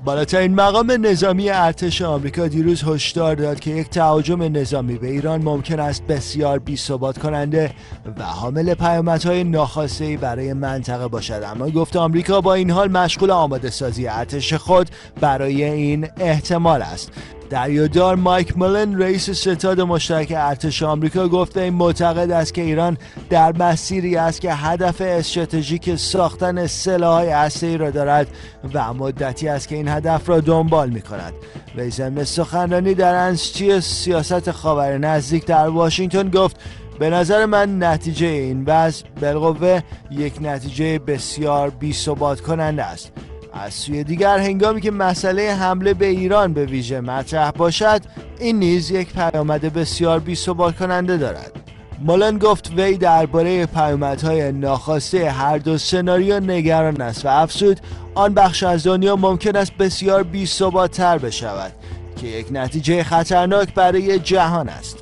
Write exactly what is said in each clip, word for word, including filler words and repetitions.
بالاترین مقام نظامی ارتش آمریکا دیروز هشدار داد که یک تهاجم نظامی به ایران ممکن است بسیار بی‌ثبات کننده و حامل پیامدهای ناخواسته برای منطقه باشد، اما گفت آمریکا با این حال مشغول آماده سازی ارتش خود برای این احتمال است. دریادار مایک ملن رئیس ستاد مشترک ارتش آمریکا گفت این معتقد است که ایران در مسیری است که هدف استراتژیک ساختن سلاح‌های هسته‌ای را دارد و مدتی است که این هدف را دنبال می‌کند. وی ضمن سخنرانی در انستیتوت سیاست خاور نزدیک در واشنگتن گفت به نظر من نتیجه این وضع بالقوه یک نتیجه بسیار بی‌ثبات کننده است. از سوی دیگر هنگامی که مسئله حمله به ایران به ویژه مطرح باشد، این نیز یک پیامد بسیار بی‌ثبات کننده دارد. مولن گفت وی درباره پیامدهای ناخواسته هر دو سناریو نگران است و افزود آن بخش از دنیا ممکن است بسیار بی‌ثبات‌تر بشود که یک نتیجه خطرناک برای جهان است.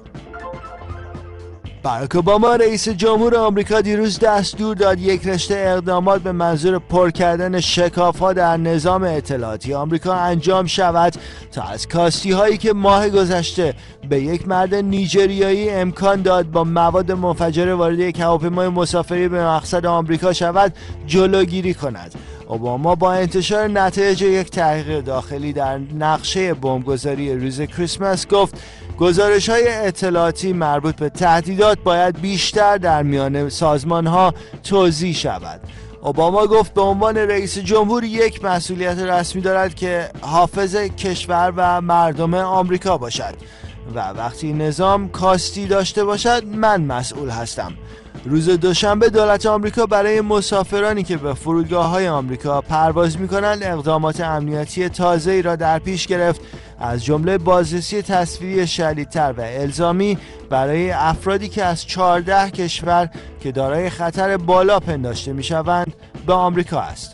باراک اوباما رئیس جمهور آمریکا دیروز دستور داد یک رشته اقدامات به منظور پر کردن شکاف‌ها در نظام اطلاعاتی آمریکا انجام شود تا از کاستی هایی که ماه گذشته به یک مرد نیجریایی امکان داد با مواد منفجره وارد یک هواپیمای مسافری به مقصد آمریکا شود جلوگیری کند. اوباما با انتشار نتایج یک تحقیق داخلی در نقشه بمبگذاری روز کریسمس گفت گزارش‌های اطلاعاتی مربوط به تهدیدات باید بیشتر در میان سازمان‌ها توزیع شود. اوباما گفت به عنوان رئیس جمهور یک مسئولیت رسمی دارد که حافظ کشور و مردم آمریکا باشد و وقتی نظام کاستی داشته باشد من مسئول هستم. روز دوشنبه دولت آمریکا برای مسافرانی که به فرودگاه‌های آمریکا پرواز می‌کنند اقدامات امنیتی تازه‌ای را در پیش گرفت، از جمله بازرسی تصویری شدیدتر و الزامی برای افرادی که از چهارده کشور که دارای خطر بالا پنداشته می‌شوند به آمریکا است.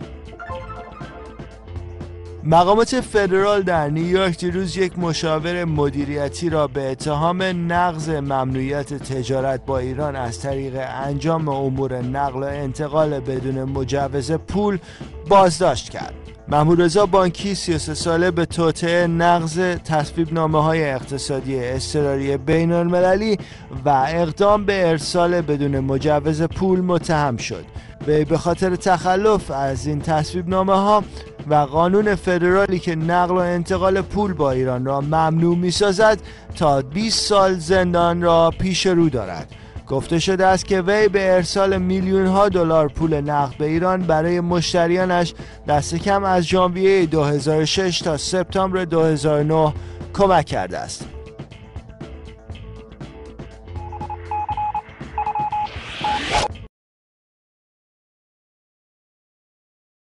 مقامات فدرال در نیویورک دیروز یک مشاور مدیریتی را به اتهام نقض ممنوعیت تجارت با ایران از طریق انجام امور نقل و انتقال بدون مجوز پول بازداشت کرد. محمودرضا بانکی سی و سه ساله به توطئه نقض تصویب‌نامه‌های اقتصادی اضطراری بین‌المللی و اقدام به ارسال بدون مجوز پول متهم شد. وی به خاطر تخلف از این تصویب‌نامه‌ها و قانون فدرالی که نقل و انتقال پول با ایران را ممنوع می‌سازد تا بیست سال زندان را پیش رو دارد. گفته شده است که وی به ارسال میلیون‌ها دلار پول نقد به ایران برای مشتریانش دست کم از ژانویه دو هزار و شش تا سپتامبر دو هزار و نه کمک کرده است.